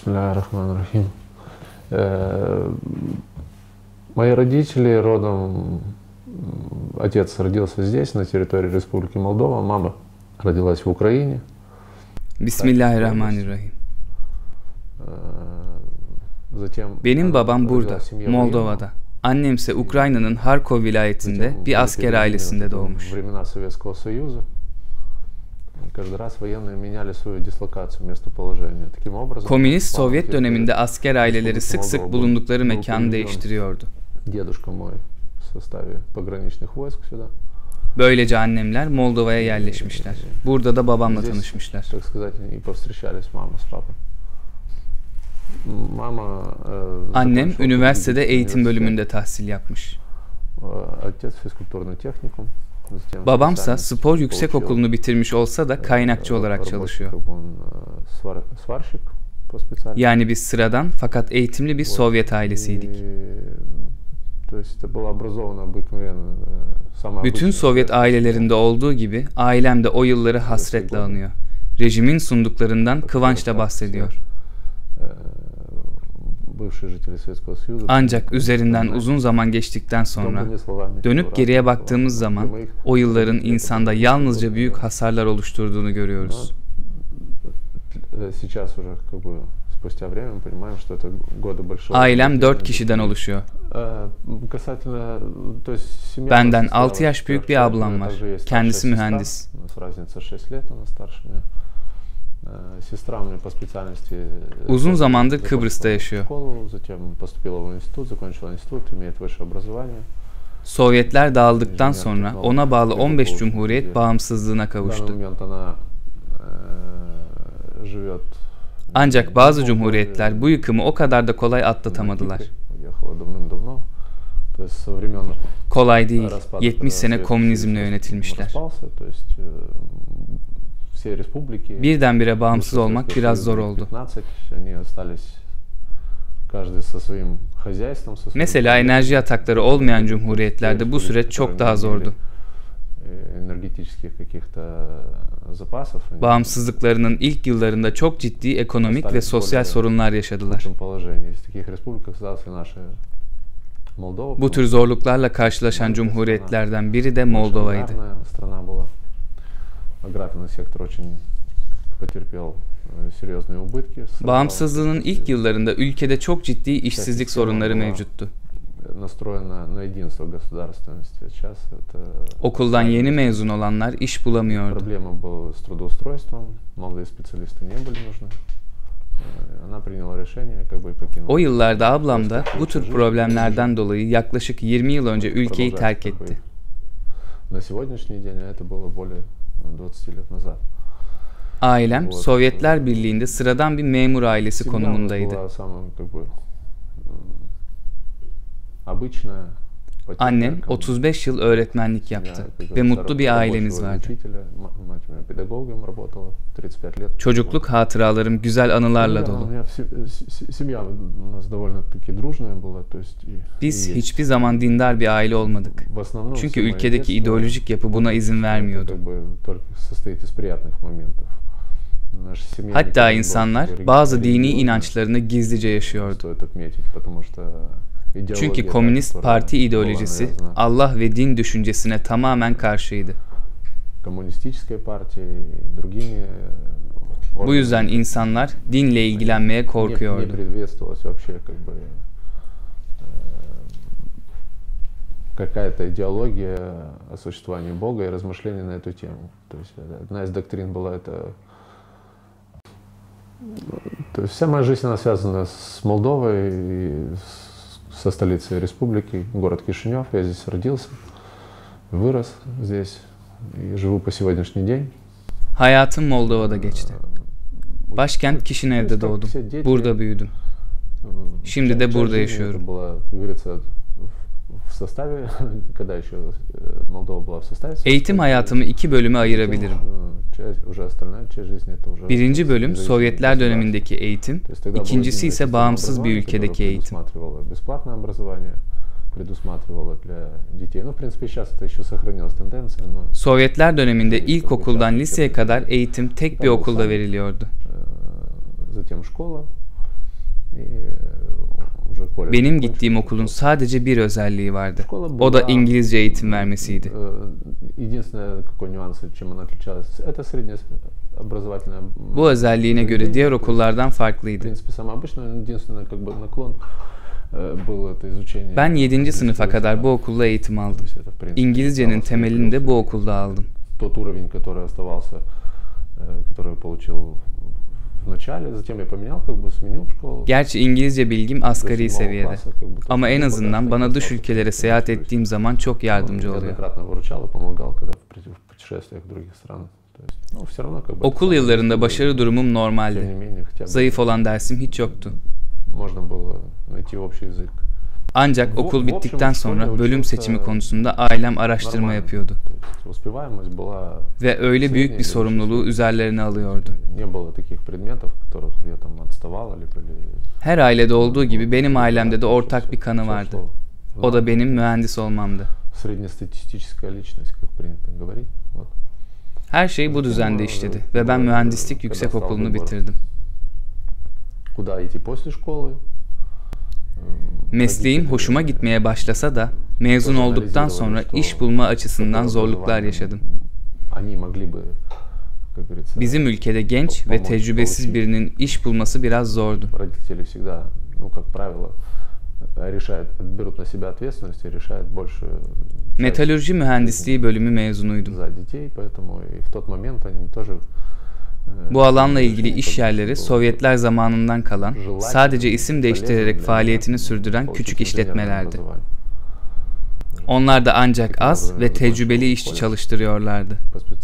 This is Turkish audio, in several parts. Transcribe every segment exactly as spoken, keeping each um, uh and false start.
Бисмиллахир-рахманир-рахим. Мои родители родом, отец родился здесь, на территории Республики Молдова, мама родилась в Украине. Bismillahirrahmanirrahim. Benim babam burada, Moldova'da. Annemse Ukrayna'nın Harkov vilayetinde bir asker ailesinde doğmuş. Komünist Sovyet döneminde asker aileleri sık sık bulundukları mekanı değiştiriyordu. Böylece annemler Moldova'ya yerleşmişler. Burada da babamla tanışmışlar. Annem üniversitede eğitim bölümünde tahsil yapmış. Babamsa spor yüksekokulunu bitirmiş olsa da kaynakçı olarak çalışıyor. Yani biz sıradan fakat eğitimli bir Sovyet ailesiydik. Bütün Sovyet ailelerinde olduğu gibi ailem de o yılları hasretle anıyor. Rejimin sunduklarından kıvançla bahsediyor. Ancak üzerinden uzun zaman geçtikten sonra dönüp geriye baktığımız zaman o yılların insanda yalnızca büyük hasarlar oluşturduğunu görüyoruz. Ailem dört kişiden oluşuyor. Benden altı yaş büyük bir ablam var. Kendisi mühendis. Uzun zamandır Kıbrıs'ta yaşıyor. Sovyetler dağıldıktan sonra ona bağlı on beş cumhuriyet bağımsızlığına kavuştu. Ancak bazı cumhuriyetler bu yıkımı o kadar da kolay atlatamadılar. Kolay değil. yetmiş sene komünizmle yönetilmişler. Birdenbire bağımsız olmak biraz zor oldu. Mesela enerji yatakları olmayan cumhuriyetlerde bu süreç çok daha zordu. Bağımsızlıklarının ilk yıllarında çok ciddi ekonomik ve sosyal sorunlar yaşadılar. Bu tür zorluklarla karşılaşan cumhuriyetlerden biri de Moldova'ydı. Bağımsızlığının ilk yıllarında ülkede çok ciddi işsizlik sorunları mevcuttu. Okuldan yeni mezun olanlar iş bulamıyordu. O yıllarda ablam da bu tür problemlerden dolayı yaklaşık yirmi yıl önce ülkeyi terk etti. Ailem Sovyetler Birliği'nde sıradan bir memur ailesi konumundaydı. Annem otuz beş yıl öğretmenlik yaptı ve mutlu bir ailemiz vardı. Çocukluk hatıralarım güzel anılarla dolu. Biz hiçbir zaman dindar bir aile olmadık. Çünkü ülkedeki ideolojik yapı buna izin vermiyordu. Hatta insanlar bazı dini inançlarını gizlice yaşıyordu. Çünkü Komünist Parti ideolojisi Allah ve din düşüncesine tamamen karşıydı. Bu yüzden insanlar dinle ilgilenmeye korkuyordu. Какая-то идеология о существовании Бога и размышления на эту тему. То есть одна из доктрин была это. То есть вся моя жизнь она связана с Молдовой, со столицей республики, город Кишинев. Я здесь родился, вырос здесь и живу по сегодняшний день. Hayatım Moldova'da geçti. Başkent Kişinev'de doğdum. Burada büyüdüm. Şimdi de burada yaşıyorum. Eğitim hayatımı iki bölüme ayırabilirim. Birinci bölüm Sovyetler dönemindeki eğitim, ikincisi ise bağımsız bir ülkedeki eğitim. Sovyetler döneminde ilkokuldan liseye kadar eğitim tek bir okulda veriliyordu. Benim gittiğim okulun sadece bir özelliği vardı. O da İngilizce eğitim vermesiydi. Bu özelliğine göre diğer okullardan farklıydı. Ben yedinci sınıfa kadar bu okulda eğitim aldım. İngilizcenin temelini de bu okulda aldım. Gerçi İngilizce bilgim asgari seviyede. Ama en azından bana dış ülkelere seyahat ettiğim zaman çok yardımcı oluyor. Okul yıllarında başarı durumum normaldi. Zayıf olan dersim hiç yoktu. Ancak okul bittikten sonra bölüm seçimi konusunda ailem araştırma yapıyordu. Ve öyle büyük bir sorumluluğu üzerlerine alıyordu. Her ailede olduğu gibi benim ailemde de ortak bir kanı vardı. O da benim mühendis olmamdı. Her şey bu düzende işledi ve ben mühendislik yüksekokulunu bitirdim. Mesleğim hoşuma gitmeye başlasa da mezun olduktan sonra iş bulma açısından zorluklar yaşadım. Bizim ülkede genç ve tecrübesiz birinin iş bulması biraz zordu. Metalürji mühendisliği bölümü mezunuydum. Bu alanla ilgili iş yerleri Sovyetler zamanından kalan, sadece isim değiştirerek faaliyetini sürdüren küçük işletmelerdi. Onlar da ancak az ve tecrübeli işçi çalıştırıyorlardı.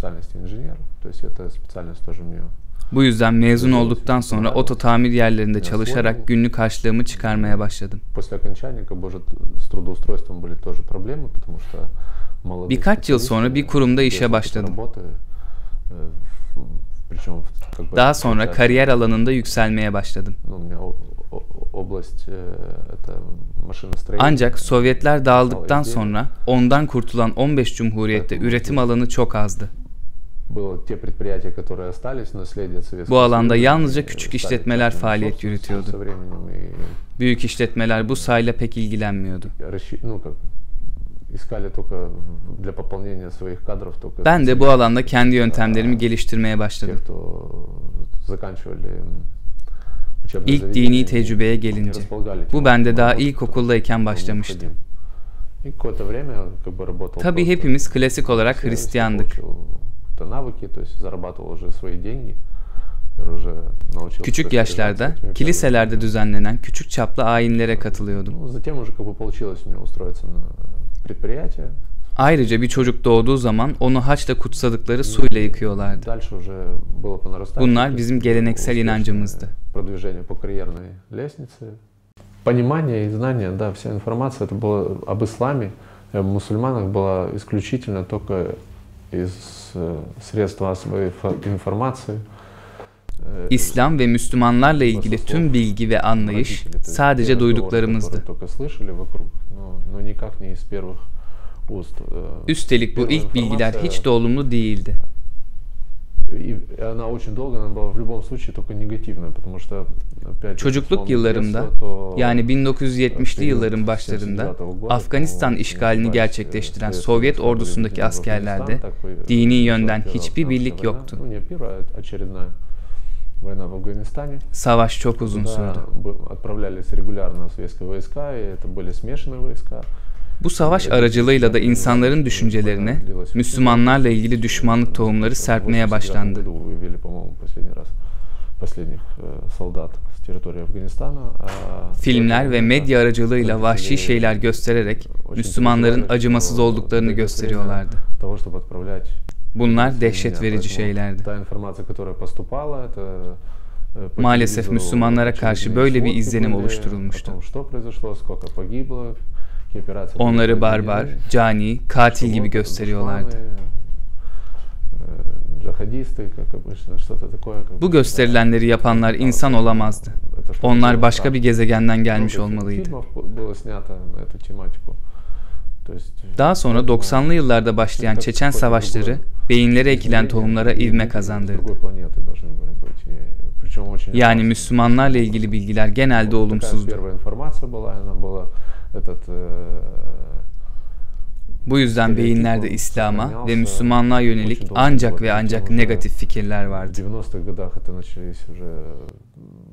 Bu yüzden mezun olduktan sonra oto tamir yerlerinde çalışarak günlük harçlığımı çıkarmaya başladım. Birkaç yıl sonra bir kurumda işe başladım. Daha sonra kariyer alanında yükselmeye başladım. Ancak Sovyetler dağıldıktan sonra ondan kurtulan on beş Cumhuriyet'te üretim alanı çok azdı. Bu alanda yalnızca küçük işletmeler faaliyet yürütüyordu. Büyük işletmeler bu sahayla pek ilgilenmiyordu. Ben de bu alanda kendi yöntemlerimi geliştirmeye başladım. İlk dini tecrübeye gelince, bu bende daha ilkokuldayken başlamıştı. Tabii hepimiz klasik olarak Hristiyandık. Küçük yaşlarda kiliselerde düzenlenen küçük çaplı ayinlere katılıyordum. Ayrıca bir çocuk doğduğu zaman onu haçla kutsadıkları suyla yıkıyorlardı. Bunlar bizim geleneksel inancımızdı. Понимание и знание, да, вся информация это было об исламе, об мусульманах была исключительно только из средств массовой информации. İslam ve Müslümanlarla ilgili tüm bilgi ve anlayış sadece duyduklarımızdı. Üstelik bu ilk bilgiler hiç de olumlu değildi. Çocukluk yıllarımda, yani bin dokuz yüz yetmişli yılların başlarında Afganistan işgalini gerçekleştiren Sovyet ordusundaki askerlerde dini yönden hiçbir birlik yoktu. Savaş çok uzun sürdü. Bu savaş aracılığıyla da insanların düşüncelerine Müslümanlarla ilgili düşmanlık tohumları serpmeye başlandı. Filmler ve medya aracılığıyla vahşi şeyler göstererek Müslümanların acımasız olduklarını gösteriyorlardı. Bunlar dehşet verici şeylerdi. Maalesef Müslümanlara karşı böyle bir izlenim oluşturulmuştu. Onları barbar, cani, katil gibi gösteriyorlardı. Bu gösterilenleri yapanlar insan olamazdı. Onlar başka bir gezegenden gelmiş olmalıydı. Daha sonra doksanlı yıllarda başlayan Çeçen savaşları beyinlere ekilen tohumlara ivme kazandırdı. Yani Müslümanlarla ilgili bilgiler genelde olumsuzdu. Bu yüzden beyinlerde İslam'a ve Müslümanlığa yönelik ancak ve ancak negatif fikirler vardı.